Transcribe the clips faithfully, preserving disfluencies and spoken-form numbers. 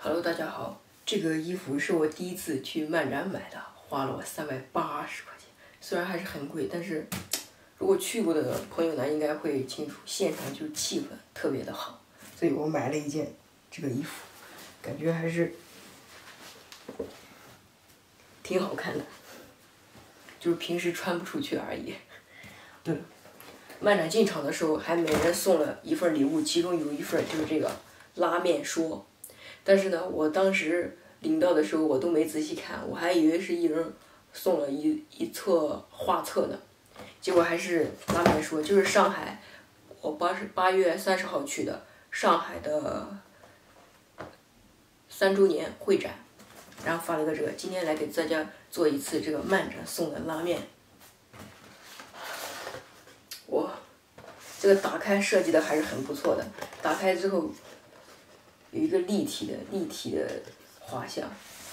Hello， 大家好，这个衣服是我第一次去漫展买的，花了我三百八十块钱，虽然还是很贵，但是如果去过的朋友呢，应该会清楚，现场就是气氛特别的好，所以我买了一件这个衣服，感觉还是挺好看的，就是平时穿不出去而已。对了，漫展进场的时候还每人送了一份礼物，其中有一份就是这个拉面说。但是呢，我当时领到的时候我都没仔细看，我还以为是一人送了一一册画册呢，结果还是拉面说，就是上海，我八十八月三十号去的上海的三周年会展，然后发了个这个，今天来给大家做一次这个漫展送的拉面。哇，这个打开设计的还是很不错的，打开之后有一个立体的立体的画像，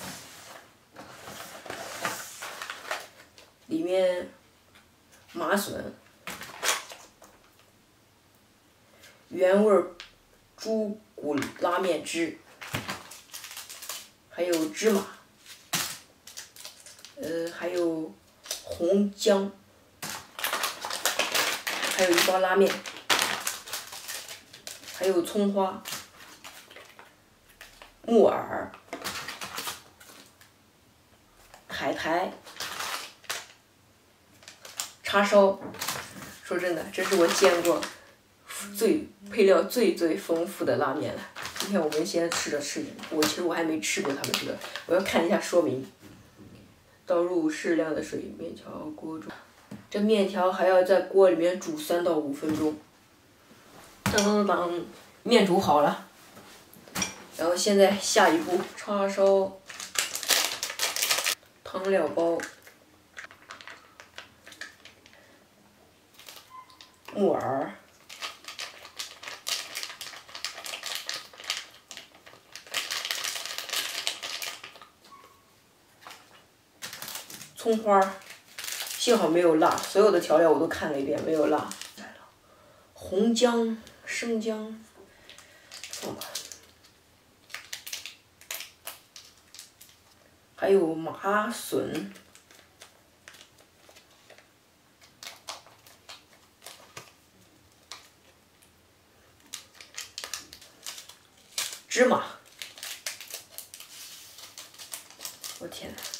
里面麻笋、原味猪骨拉面汁，还有芝麻，呃，还有红姜，还有一包拉面，还有葱花、木耳、海苔、叉烧。说真的，这是我见过最配料最最丰富的拉面了。今天我们先吃着吃着，我其实我还没吃过他们这个，我要看一下说明。倒入适量的水，面条锅煮。这面条还要在锅里面煮三到五分钟。当当当，面煮好了。然后现在下一步，叉烧、汤料包、木耳、葱花，幸好没有辣，所有的调料我都看了一遍，没有辣。红姜、生姜，放吧。还有麻笋、芝麻，我天哪！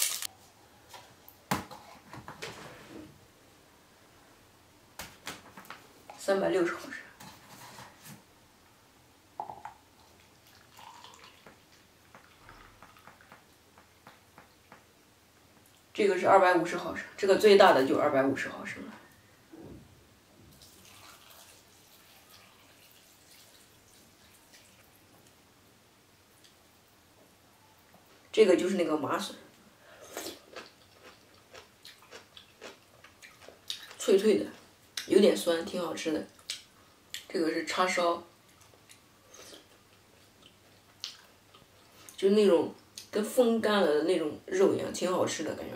三百六十毫升。这个是二百五十毫升，这个最大的就二百五十毫升了。这个就是那个麻笋，脆脆的，有点酸，挺好吃的。这个是叉烧，就那种跟风干了的那种肉一样，挺好吃的感觉。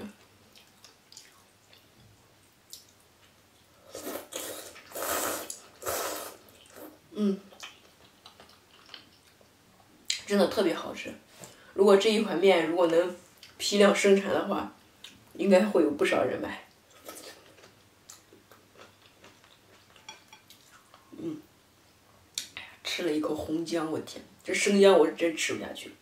嗯，真的特别好吃。如果这一款面如果能批量生产的话，应该会有不少人买。嗯，吃了一口红姜，我天，这生姜我是真吃不下去。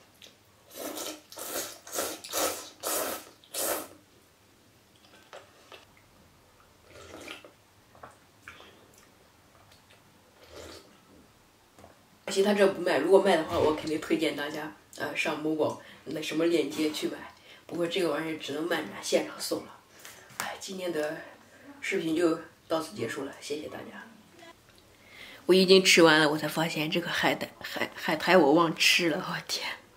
可惜他这不卖，如果卖的话，我肯定推荐大家呃上某宝那什么链接去买。不过这个玩意儿只能漫展现场送了。哎，今天的视频就到此结束了，谢谢大家。我已经吃完了，我才发现这个海带海海苔我忘吃了，我天。